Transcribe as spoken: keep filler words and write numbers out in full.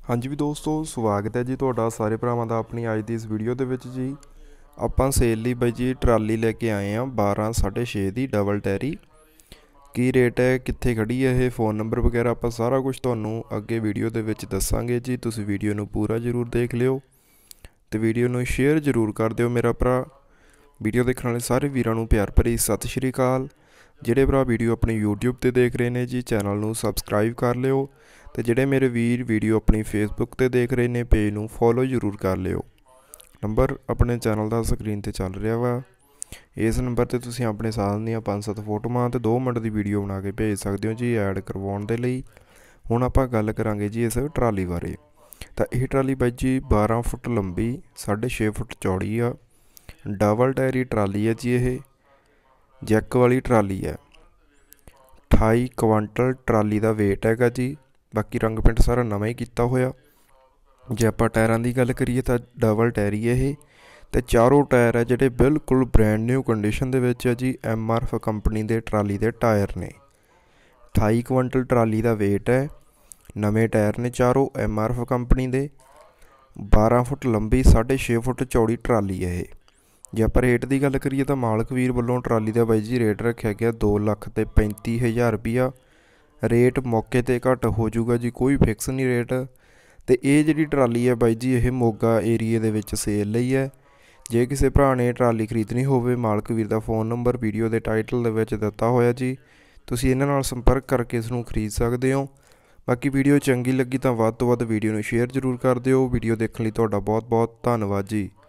हाँ जी भी दोस्तों, स्वागत है जी तुहाडा सारे भरावां दा अपनी अज दी इस वीडियो दे विच जी। आपां सेल लई बई जी ट्राली लैके आए हैं बारह साढ़े छे दी डबल टैरी। की रेट है, कित्थे खड़ी है ये, फोन नंबर वगैरह आपां सारा कुछ तुहानूं अगे वीडियो दे विच दस्सांगे जी। तुसीं वीडियो नूं पूरा जरूर देख लिओ ते वीडियो नूं शेयर जरूर कर दिओ मेरा भरा। वीडियो देखने वाले सारे वीरां नूं प्यार भरी सत श्री अकाल। ਜਿਹੜੇ ਭਰਾ ਵੀਡੀਓ ਆਪਣੀ YouTube ਤੇ ਦੇਖ ਰਹੇ ਨੇ ਜੀ, ਚੈਨਲ ਨੂੰ ਸਬਸਕ੍ਰਾਈਬ ਕਰ ਲਿਓ ਤੇ ਜਿਹੜੇ ਮੇਰੇ ਵੀਰ ਵੀਡੀਓ ਆਪਣੀ Facebook ਤੇ ਦੇਖ ਰਹੇ ਨੇ, ਪੇਜ ਨੂੰ ਫੋਲੋ ਜ਼ਰੂਰ ਕਰ ਲਿਓ। ਨੰਬਰ ਆਪਣੇ ਚੈਨਲ ਦਾ ਸਕਰੀਨ ਤੇ ਚੱਲ ਰਿਹਾ ਵਾ। ਇਸ ਨੰਬਰ ਤੇ ਤੁਸੀਂ ਆਪਣੇ ਸਾਥ ਦੀਆਂ ਪੰਜ ਸੱਤ ਫੋਟੋਆਂ ਤੇ ਦੋ ਮਿੰਟ ਦੀ ਵੀਡੀਓ ਬਣਾ ਕੇ ਭੇਜ ਸਕਦੇ ਹੋ ਜੀ ਐਡ ਕਰਵਾਉਣ ਦੇ ਲਈ। ਹੁਣ ਆਪਾਂ ਗੱਲ ਕਰਾਂਗੇ ਜੀ ਇਸ ਟਰਾਲੀ ਬਾਰੇ। ਤਾਂ ਇਹ ਟਰਾਲੀ ਬਾਈ ਜੀ ਬਾਰਾਂ ਫੁੱਟ ਲੰਬੀ, ਸਾਢੇ ਛੇ ਫੁੱਟ ਚੌੜੀ ਆ। ਡਬਲ ਟਾਇਰੀ ਟਰਾਲੀ ਹੈ ਜੀ। ਇਹ जैक वाली ट्राली है। अठाई क्वांटल ट्राली का वेट हैगा जी। बाकी रंग पेंट सारा नवा ही किया होया। जे आप टायरां की गल करिए तो डबल टायरी है ये, तो चारों टायर है जोड़े बिल्कुल ब्रैंड न्यू कंडीशन दे विच है जी। एम आर एफ कंपनी के ट्राली के टायर ने। अठाई क्वांटल ट्राली का वेट है। नवे टायर ने चारों एम आर एफ कंपनी के। बारह फुट लंबी, साढ़े छे फुट चौड़ी ट्राली है ये। जे आप रेट की गल करिए तो मालक वीर वालों ट्राली का बाई जी रेट रखा गया दो लख ते पैंती हज़ार रुपया। रेट मौके ते घट हो जूगा जी, कोई फिक्स नहीं रेट। तो ये जी ट्राली है बाई जी, ये मोगा एरिए दे विच सेल लई है। जे किसी भरा ने ट्राली खरीदनी होवे, मालक वीर का फोन नंबर वीडियो के टाइटल दे विच दिता होया जी। तुसीं इन्हां नाल संपर्क करके इसनूं खरीद सकते हो। बाकी वीडियो चंगी लगी तो वध तो वध वीडियो नूं शेयर जरूर कर दिओ। वीडियो देखने लई तुहाडा बहुत बहुत धन्नवाद जी।